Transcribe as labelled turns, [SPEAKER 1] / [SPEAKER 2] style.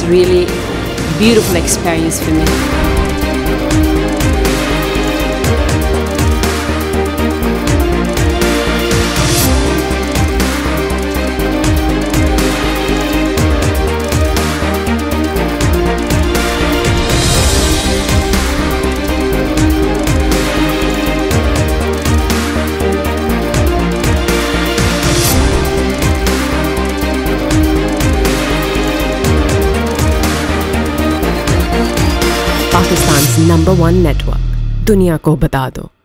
[SPEAKER 1] really beautiful experience for me.
[SPEAKER 2] Pakistan number 1 network, दुनिया को बता दो।